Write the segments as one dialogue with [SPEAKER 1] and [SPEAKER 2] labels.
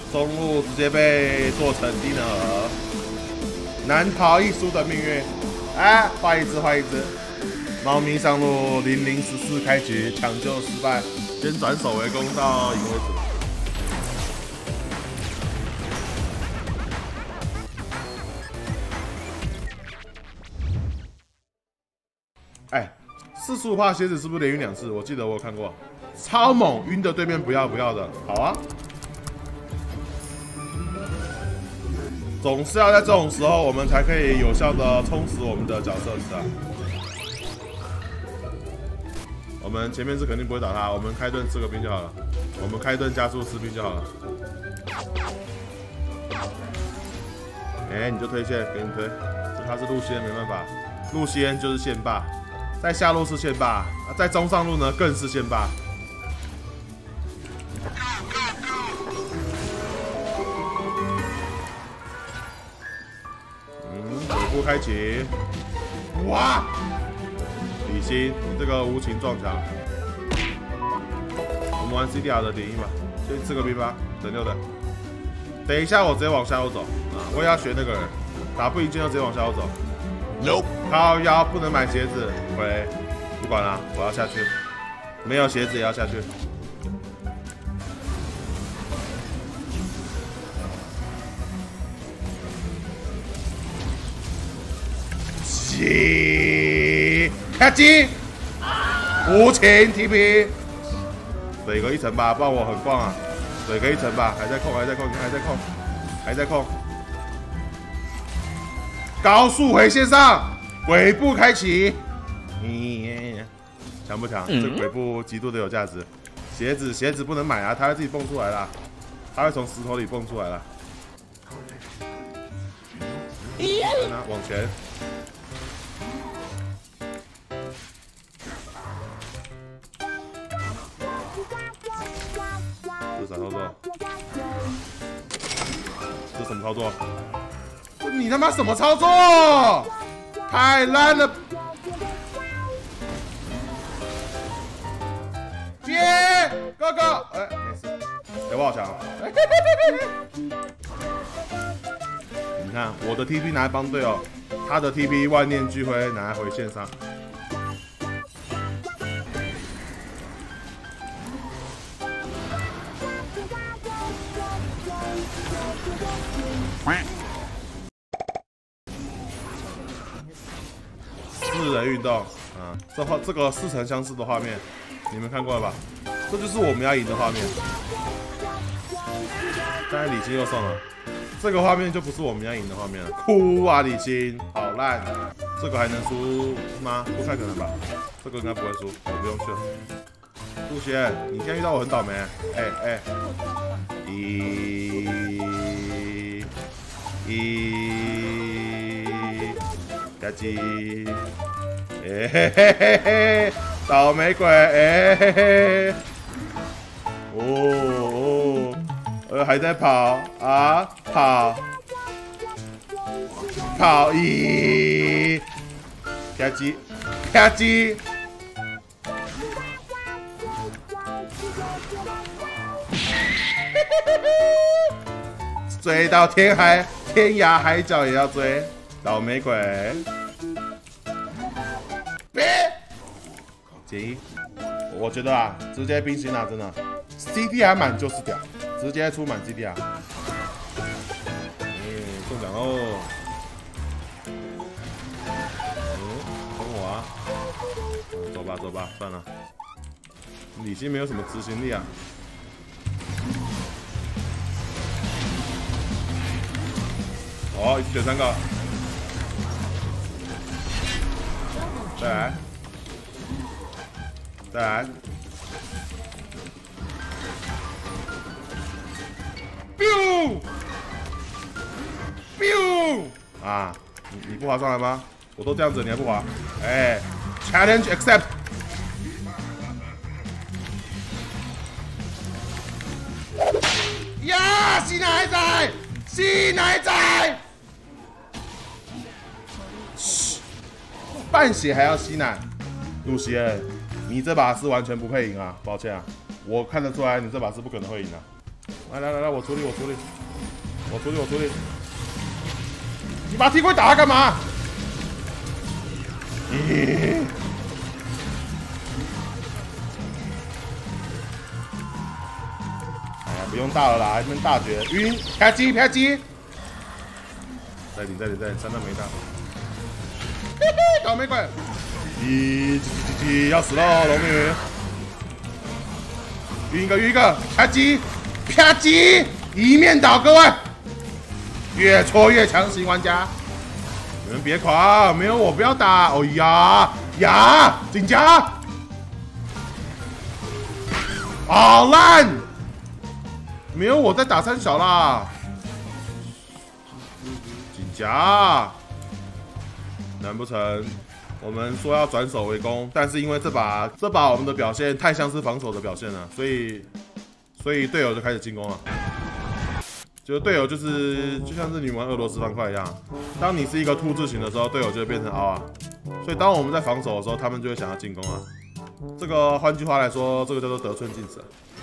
[SPEAKER 1] 中路直接被做成低能儿，难逃一输的命运。哎，换一只，换一只。猫咪上路0014开局抢救失败，先转守为攻到赢为止。哎，45%鞋子是不是连晕2次？我记得我有看过，超猛，晕的对面不要的。好啊，总是要在这种时候，我们才可以有效的充实我们的角色值啊。我们前面是肯定不会打他，我们开盾吃个兵就好了，我们开盾加速吃兵就好了。哎，你就推线，给你推，他是路西恩没办法，路西恩就是线霸。在下路是线霸，在中上路呢更是线霸。腿部开启，哇！李欣，你这个无情撞墙。我们玩 CDR 的点1吧，先吃个兵吧，整6的。等一下我直接往下路走啊！我也要学那个人，打不赢就直接往下路走。No， 靠腰不能买鞋子，回，不管了，我要下去，没有鞋子也要下去。开机，无情 TP， 水隔1层吧，不然我很逛啊。水隔1层吧，还在控，还在控。高速回线上，鬼步开启。强不强？这鬼步极度的有价值。鞋子不能买啊，它会自己蹦出来啦，它会从石头里蹦出来啦。往前。这是啥操作？这是什么操作？你他妈什么操作？太烂了！接 ，Go Go！ 哎，没事，我好强。你看我的 TP 拿来帮队友，他的 TP 万念俱灰拿来回线上。4人运动啊，这个似曾相识的画面，你们看过了吧？这就是我们要赢的画面。刚才李青又送了，这个画面就不是我们要赢的画面了。哭啊，李青，好烂！这个还能输吗？不太可能吧？这个应该不会输，我不用去了。陆贤，你现在遇到我很倒霉。哎，吧唧，哎嘿嘿嘿嘿，倒霉鬼，哎嘿嘿，还在跑啊跑，咦，吧唧，追到天涯海角也要追。倒霉鬼，别减1，我觉得啊，直接冰心啊，真的 ，CDR 满就是屌，直接出满 CDR，中奖喽，等我啊，走吧，算了，李欣没有什么执行力啊。哦，一次选3个。再来 ，biu 啊！你不滑上来吗？我都这样子，你还不滑？哎 ，challenge accept。呀，西南还在，西南还在。半血还要吸奶，露西恩，你这把是完全不配赢啊！抱歉啊，我看得出来你这把是不可能会赢啊。 来，我处理。你把踢鬼打干嘛？咦！哎呀，不用大了啦，还没大绝，晕，啪叽。再顶，三段没大。嘿嘿，倒霉鬼！要死了，龙女！晕一个，啪叽，一面倒，各位，越挫越强型玩家，你们别狂，没有我不要打。哦呀，紧夹，好烂，没有我在打三小啦，紧夹，难不成？我们说要转守为攻，但是因为这把我们的表现太像是防守的表现了，所以队友就开始进攻了。就是队友就像是你玩俄罗斯方块一样，当你是一个凸字形的时候，队友就会变成凹啊。所以当我们在防守的时候，他们就会想要进攻啊。这个换句话来说，这个叫做得寸进尺。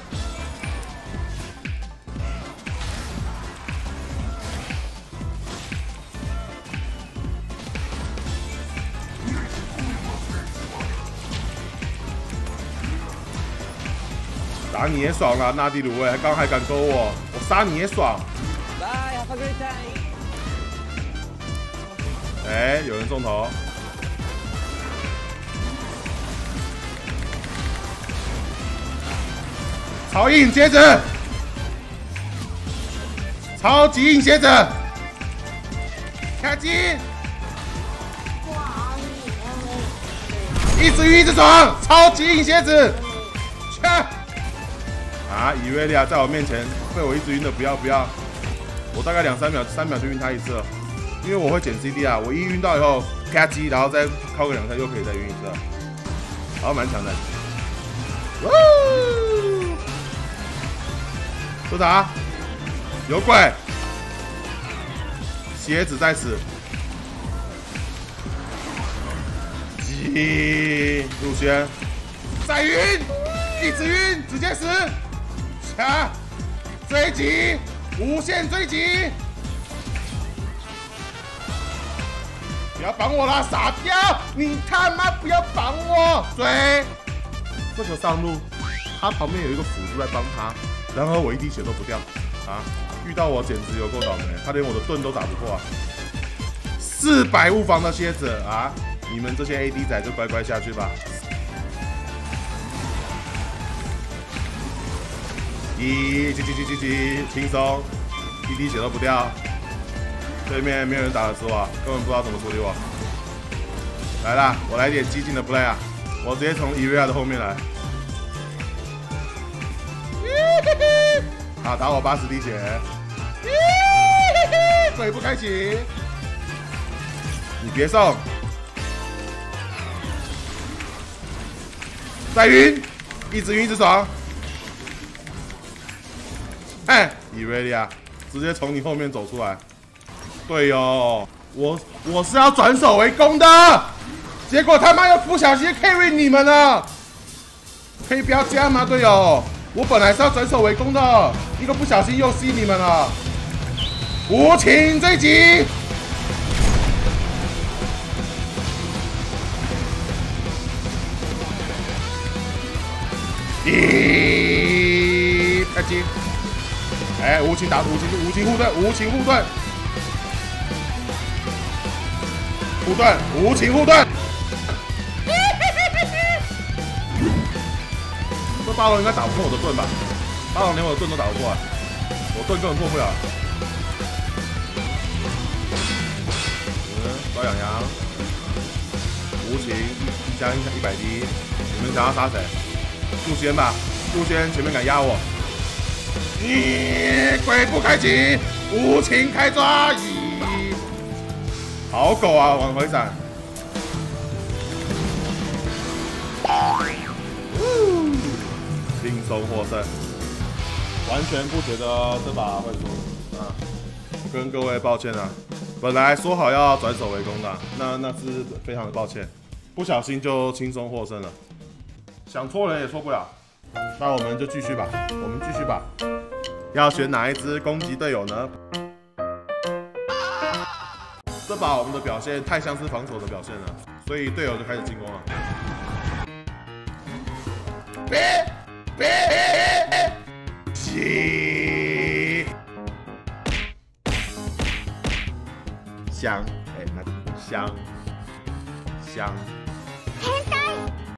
[SPEAKER 1] 打你也爽了，纳蒂鲁卫，刚还敢勾我，我杀你也爽。
[SPEAKER 2] Bye, have a great time.
[SPEAKER 1] 哎，有人中头。超硬蝎子，超级硬蝎子，卡金，一直晕一直爽，超级硬蝎子，切！啊，伊瑞利亚在我面前被我一直晕的不要，我大概3秒就晕他一次了，因为我会捡 CD 啊，我一晕到以后啪叽，然后再靠个2下又可以再晕一次了，然后蛮强的。说啥？有鬼！蝎子在此。陆轩，再晕，一直晕，直接死。掐！追击，无限追击！不要绑我啦，傻彪！你他妈不要绑我！追！这个上路，他旁边有一个辅助在帮他，然而我一滴血都不掉啊！遇到我简直有够倒霉，他连我的盾都打不过啊！400物防的蝎子啊！你们这些 AD 仔就乖乖下去吧。轻松，一滴血都不掉。对面没有人打得死我，根本不知道怎么处理我。来啦，我来点激进的 play 啊！我直接从伊瑞亚的后面来。好，打我80滴血。鬼不开启，你别送。再晕，一直晕一直爽。哎，伊瑞利亚直接从你后面走出来。队友，我是要转守为攻的，结果他妈又不小心 carry 你们了，可以不要这样吗，队友？我本来是要转守为攻的，一个不小心又吸你们了。无情追击，开机。哎，无情打无情护盾，无情护盾，无情护盾。这巴龙应该打不过我的盾吧？巴龙连我的盾都打不过，我盾根本破不了。高养羊，无情加100滴，你们想要杀谁？陆轩吧，陆轩前面敢压我。鬼不开启，无情开抓！好狗啊，往回闪！轻松获胜，完全不觉得这把会输啊！跟各位抱歉啊，本来说好要转守为攻的，那是非常的抱歉，不小心就轻松获胜了，想错人也错不了。那我们就继续吧， 要选哪一支攻击队友呢？这把我们的表现太像是防守的表现了，所以队友就开始进攻了。香，哎，那香。